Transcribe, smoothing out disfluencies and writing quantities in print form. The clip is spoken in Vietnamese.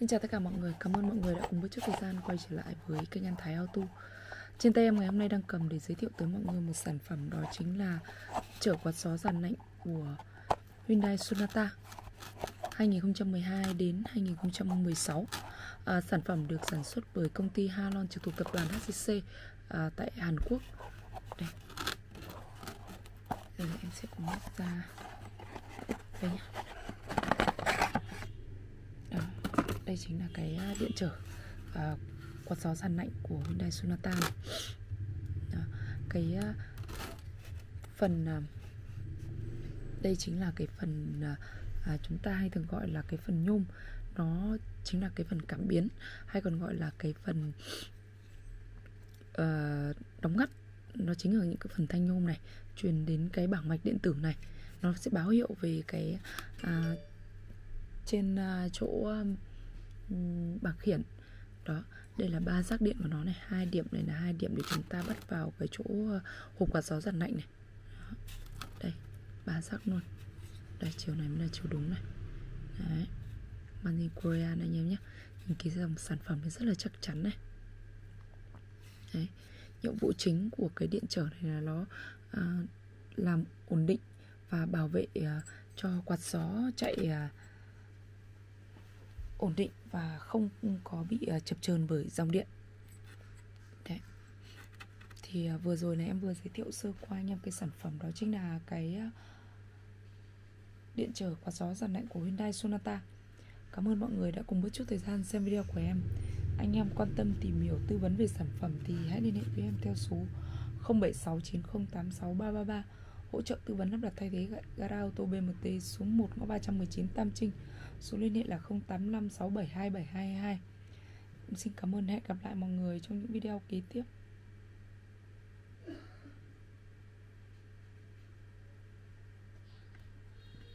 Xin chào tất cả mọi người, cảm ơn mọi người đã cùng bước chút thời gian quay trở lại với kênh An Thái Auto. Trên tay em ngày hôm nay đang cầm để giới thiệu tới mọi người một sản phẩm, đó chính là chở quạt gió dàn lạnh của Hyundai Sonata 2012 đến 2016. Sản phẩm được sản xuất bởi công ty Halon trực thuộc tập đoàn HCC tại Hàn Quốc. Đây là em sẽ cùng móc ra đây nhé. Đây chính là cái điện trở quạt gió dàn lạnh của Hyundai Sonata này. Cái phần đây chính là cái phần chúng ta hay thường gọi là cái phần nhôm. Nó chính là cái phần cảm biến, hay còn gọi là cái phần đóng ngắt. Nó chính là những cái phần thanh nhôm này truyền đến cái bảng mạch điện tử này. Nó sẽ báo hiệu về cái trên chỗ bảng khiển. Đó, đây là 3 rác điện của nó này, 2 điểm này là 2 điểm để chúng ta bắt vào cái chỗ hộp quạt gió dàn lạnh này. Đó. Đây, 3 rác luôn. Đây, chiều này mới là chiều đúng này. Đấy, Made in Korea này anh em nhé. Nhìn cái dòng sản phẩm này rất là chắc chắn này. Đấy, nhiệm vụ chính của cái điện trở này là nó làm ổn định và bảo vệ cho quạt gió chạy ổn định và không có bị chập chờn bởi dòng điện. Đấy. Thì vừa rồi này em vừa giới thiệu sơ qua anh em cái sản phẩm, đó chính là cái điện trở quạt gió dàn lạnh của Hyundai Sonata. Cảm ơn mọi người đã cùng bước chút thời gian xem video của em. Anh em quan tâm tìm hiểu tư vấn về sản phẩm thì hãy liên hệ với em theo số 0769086333, hỗ trợ tư vấn lắp đặt thay thế gara ô tô BMT số 1 ngõ 319 Tam Trinh. Số liên hệ là 0856727222. Xin cảm ơn, hẹn gặp lại mọi người trong những video kế tiếp.